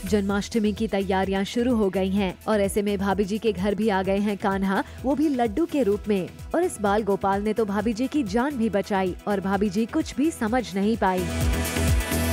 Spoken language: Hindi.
जन्माष्टमी की तैयारियां शुरू हो गई हैं और ऐसे में भाभी जी के घर भी आ गए हैं कान्हा, वो भी लड्डू के रूप में। और इस बाल गोपाल ने तो भाभी जी की जान भी बचाई और भाभी जी कुछ भी समझ नहीं पाई।